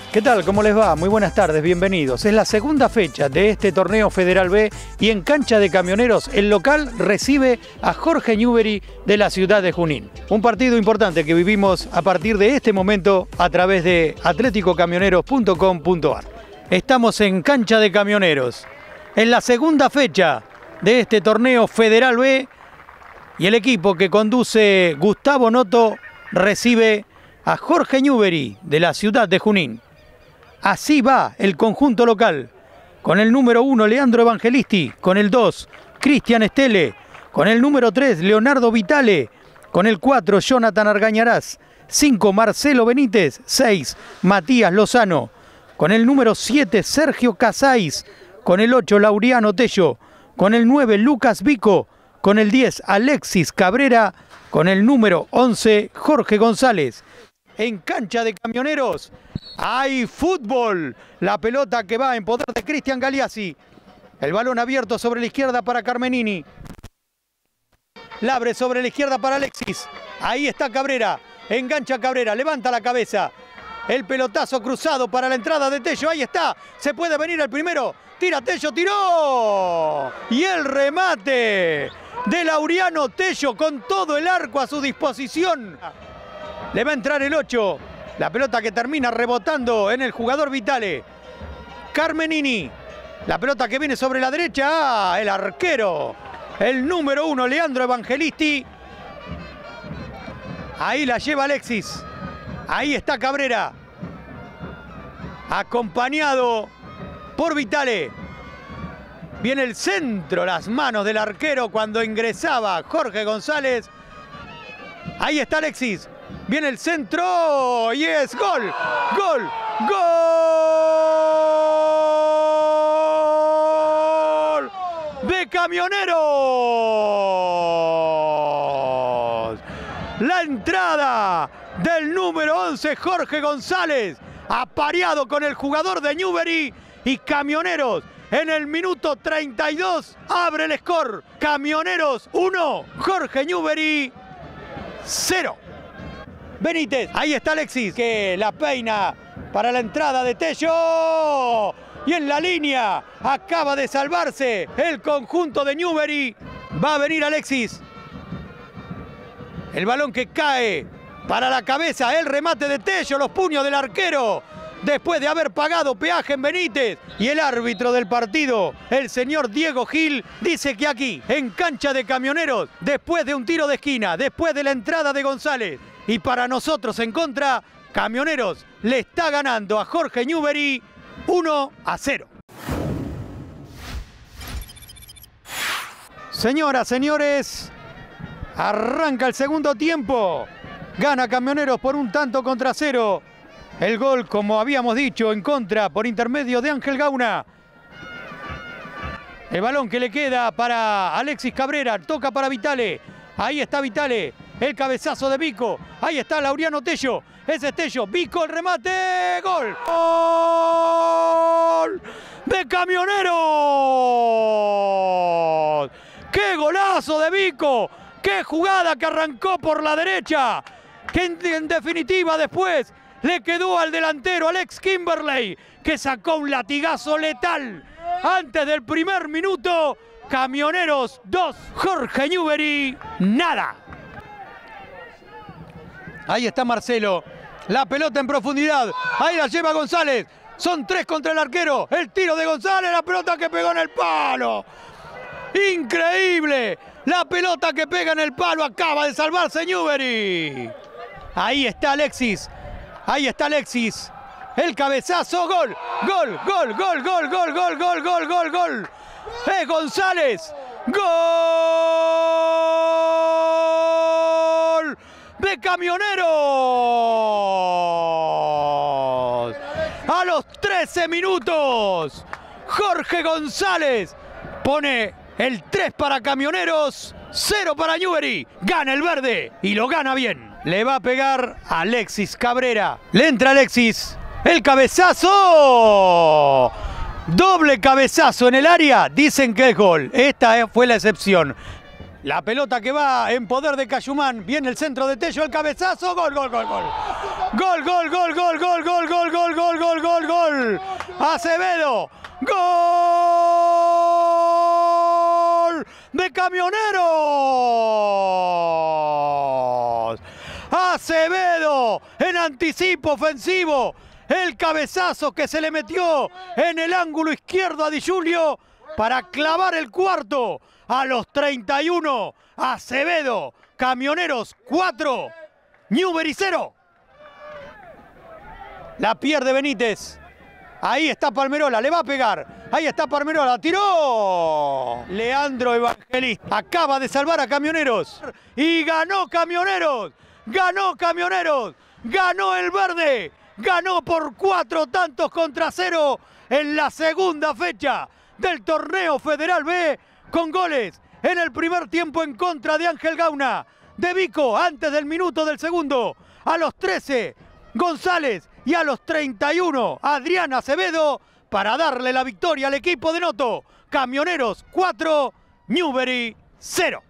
¿Qué tal? ¿Cómo les va? Muy buenas tardes, bienvenidos. Es la segunda fecha de este torneo Federal B y en cancha de Camioneros el local recibe a Jorge Newbery de la ciudad de Junín. Un partido importante que vivimos a partir de este momento a través de atleticocamioneros.com.ar. Estamos en cancha de Camioneros, en la segunda fecha de este torneo Federal B y el equipo que conduce Gustavo Noto recibe a Jorge Newbery de la ciudad de Junín. Así va el conjunto local, con el número 1 Leandro Evangelisti, con el 2 Cristian Estele, con el número 3 Leonardo Vitale, con el 4 Jonathan Argañarás, 5 Marcelo Benítez, 6 Matías Lozano, con el número 7 Sergio Casais, con el 8 Laureano Tello, con el 9 Lucas Vico, con el 10 Alexis Cabrera, con el número 11 Jorge González. En cancha de Camioneros hay fútbol. La pelota que va en poder de Cristian Galeazzi. El balón abierto sobre la izquierda para Carmenini. La abre sobre la izquierda para Alexis. Ahí está Cabrera. Engancha Cabrera. Levanta la cabeza. El pelotazo cruzado para la entrada de Tello. Ahí está. Se puede venir el primero. Tira Tello. Tiró. Y el remate de Laureano Tello con todo el arco a su disposición. Le va a entrar el 8. La pelota que termina rebotando en el jugador Vitale. Carmenini. La pelota que viene sobre la derecha. El arquero. El número 1, Leandro Evangelisti. Ahí la lleva Alexis. Ahí está Cabrera. Acompañado por Vitale. Viene el centro, las manos del arquero cuando ingresaba Jorge González. Ahí está Alexis. Viene el centro y es gol, gol, gol de Camioneros. La entrada del número 11 Jorge González, apareado con el jugador de Newbery, y Camioneros en el minuto 32 abre el score. Camioneros 1, Jorge Newbery 0. Benítez, ahí está Alexis, que la peina para la entrada de Tello. Y en la línea acaba de salvarse el conjunto de Newbery. Va a venir Alexis. El balón que cae para la cabeza, el remate de Tello, los puños del arquero. Después de haber pagado peaje en Benítez. Y el árbitro del partido, el señor Diego Gil, dice que aquí, en cancha de Camioneros, después de un tiro de esquina, después de la entrada de González, y para nosotros en contra, Camioneros le está ganando a Jorge Newbery 1-0. Señoras, señores, arranca el segundo tiempo. Gana Camioneros por 1-0. El gol, como habíamos dicho, en contra por intermedio de Ángel Gauna. El balón que le queda para Alexis Cabrera, toca para Vitale. Ahí está Vitale. El cabezazo de Vico. Ahí está Laureano Tello. Ese es Tello. Vico, el remate. ¡Gol! ¡Gol de Camioneros! ¡Qué golazo de Vico! ¡Qué jugada que arrancó por la derecha! Que en definitiva después le quedó al delantero Alex Kimberley, que sacó un latigazo letal antes del primer minuto. Camioneros 2, Jorge Newbery nada. Ahí está Marcelo, la pelota en profundidad, ahí la lleva González, son 3 contra el arquero, el tiro de González, la pelota que pegó en el palo. Increíble, la pelota que pega en el palo, acaba de salvarse Newbery. Ahí está Alexis, el cabezazo, gol, gol, gol, gol, gol, gol, gol, gol, gol, gol, gol. Es González, gol de Camioneros. A los 13 minutos, Jorge González pone el 3 para Camioneros, 0 para Newbery. Gana el verde y lo gana bien. Le va a pegar a Alexis Cabrera. Le entra Alexis. El cabezazo. Doble cabezazo en el área. Dicen que es gol. Esta fue la excepción. La pelota que va en poder de Cayumán. Viene el centro de Tello. El cabezazo. Gol, gol, gol, gol. Gol, gol, gol, gol, gol, gol, gol, gol, gol, gol, gol, gol. Acevedo. Gol de Camioneros. Acevedo en anticipo ofensivo. El cabezazo que se le metió en el ángulo izquierdo a Di Giulio para clavar el cuarto a los 31. Acevedo, Camioneros 4, Newbery 0. La pierde Benítez. Ahí está Palmerola, le va a pegar. Ahí está Palmerola, tiró. Leandro Evangelista acaba de salvar a Camioneros. Y ganó Camioneros. Ganó Camioneros. Ganó el verde. Ganó por 4 tantos contra 0 en la segunda fecha del torneo Federal B, con goles en el primer tiempo en contra de Ángel Gauna, de Vico antes del minuto del segundo, a los 13 González y a los 31 Adrián Acevedo para darle la victoria al equipo de Noto. Camioneros 4, Newbery 0.